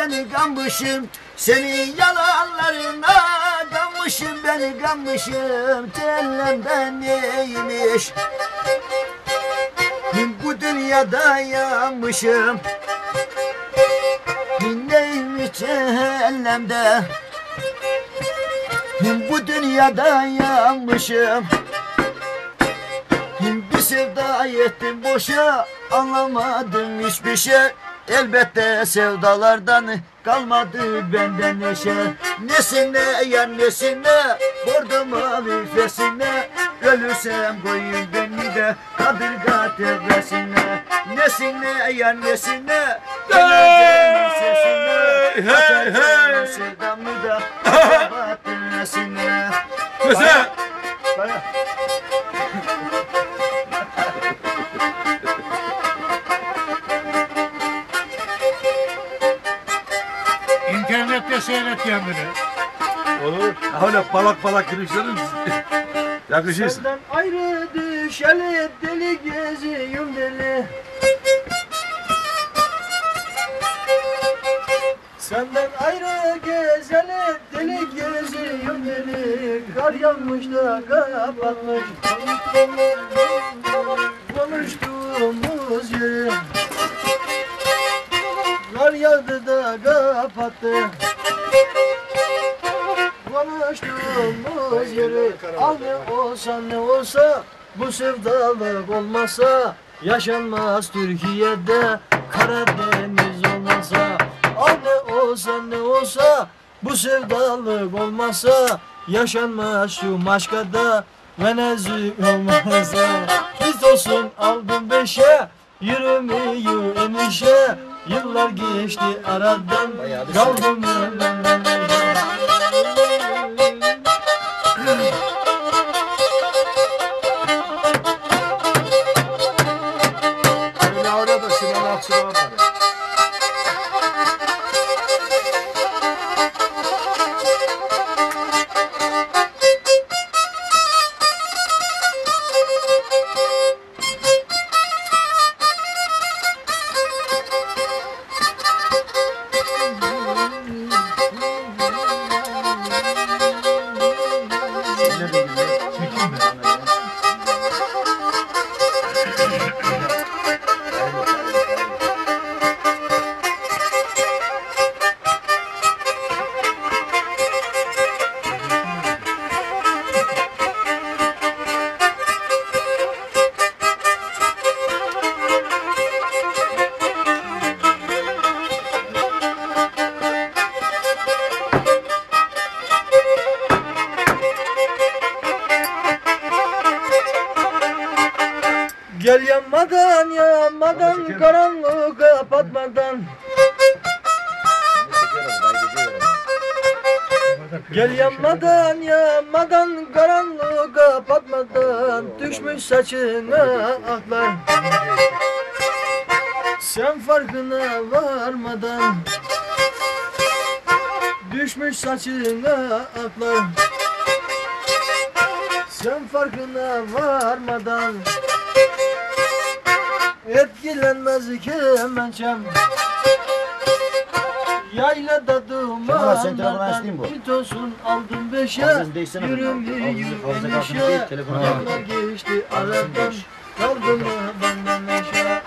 beni kanmışım. Senin yalanlarına kanmışım, beni kanmışım. Cehennemden neymiş? Bu dünyada yanmışım. Neymiş cehennemde? Bu dünyada yanmışım. Bir sevda ettim boşa, anlamadım hiçbir şey. Elbette sevdalardan kalmadı benden neşe. Nesine ya nesine, bordo mavi fesine. Ölürsem koyun beni de kadırga tepesine. Nesine ya nesine, öleceğim sesine. Atacağım sevdamı da kapattın nesine. Mesela İnternette seyret kendini. olur. Öyle balak balak gülüşlerin yakışırsın. Senden ayrı düşeli deli geziyorum deli. Senden ayrı gezeli deli geziyorum deli. Kar yağmış da kapatmış konuştuğumuz yeri. Kar yağdı da kapattı konuştuğumuz yeri. Al ne olsa ne olsa, bu sevdalık olmasa yaşanmaz Türkiye'de, Karadeniz olmasa. Al ne olsa ne olsa, bu sevdalık olmasa yaşanmaz şu Maşka'da, Venezuela olmasa. Biz olsun aldım beşe, yürümüyor enişe. Yıllar geçti aradan, kaldım ben. Ne orada Sinan Akçı'na var. Gel yanmadan yanmadan, karanlığı kapatmadan. Gel yanmadan yanmadan, karanlığı kapatmadan. Düşmüş saçına aklar, sen farkına varmadan. Düşmüş saçına aklar, sen farkına varmadan. Etkilenmez kemençem, yaylada dumanlardan. Bit olsun aldım beşe, yürümüyor enişe. Yıllar geçti aradan, kaldım benden neşe.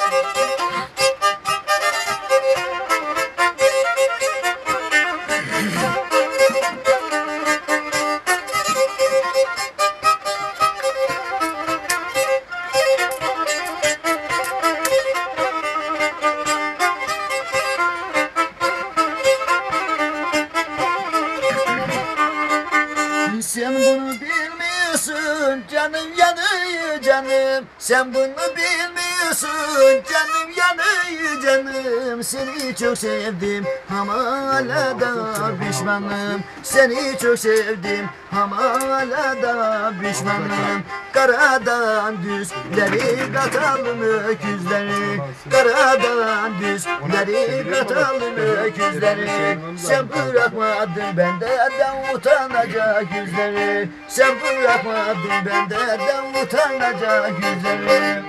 Sen bunu bilmiyorsun canım yanıyor canım. Sen bunu bilmiyorsun canım yanıyor canım. Seni çok sevdim ama hala da pişmanım. Seni çok sevdim ama hala da pişmanım. Karadan düzleri katalım öküzleri. Karadan düzleri katalım öküzleri. Sen bırakmadın benden utanacak yüzleri. Sen bırakmadın benden utanacak yüzleri.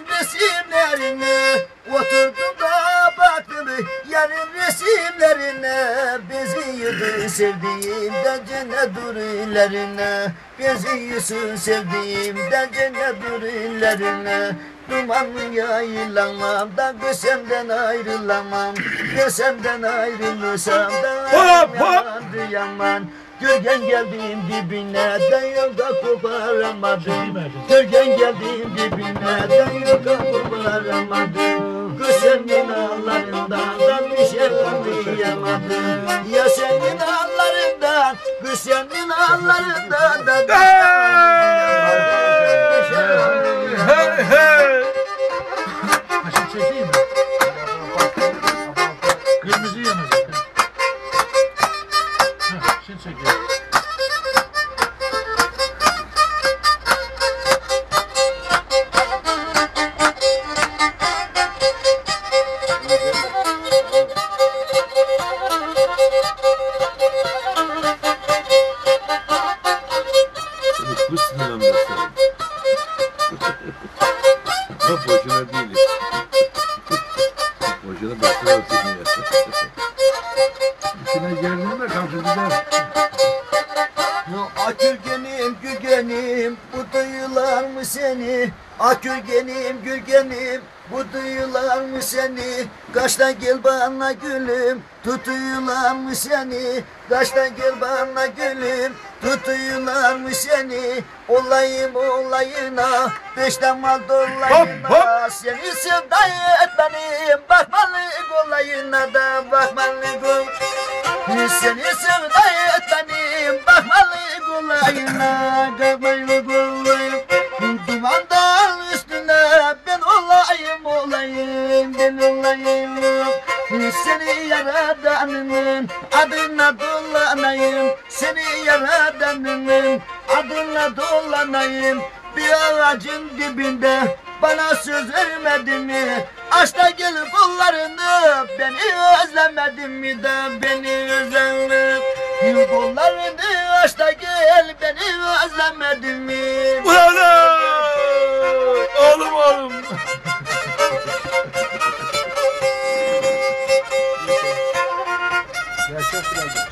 resimlerine. Oturdum da baktım yarın resimlerine. Benziyordu sevdiğimden cennet durilerine. Benziyorsun sevdiğimden cennet durilerine. Dumanlı yayılamam da senden ayrılamam. Ben senden ayrılırsam da yamandı yaman. Gölgen geldiğim dibine de yolda koparamadım. Gölgen geldiğim dibine de yolda koparamadım. Kız senin ağlarından da bir şey anlayamadım. Ya senin ağlarından, kız senin ağlarından da bir şey anlayamadım. Kaşık çekeyim mi? Kırmızı yanacak. Heh, şimdi çekiyorum. Bu sinirlenmez lazım. Ama boşuna değil. Boşuna başına atayım ya. İçine geldiğinde kalkıp gider. Akürgenim gürgenim bu duyular mı seni? Akürgenim gürgenim bu duyular mı seni? Kaçtan gel bana gülüm tutuyorlar mı seni? Kaçtan gel bana gülüm tutuyorlar mı seni? Olayım olayına beşten mal dolayına. Seni sevdayı et benim bakmalık olayına da bakmalık ol. Seni sevdayı et benim bakmalık olayına bakmalık olayım. Duman dağın üstüne ben olayım ben olayım. Seni yaradanının adına dolanayım. Seni yaradanının adına dolanayım. Bir ağacın dibinde bana söz vermedin mi? Açta gelip kollarını beni özlemedin mi de beni özlemedin. Kollarını açta gel beni özlemedin mi? Ulan! Oğlum! Yaşa biraz.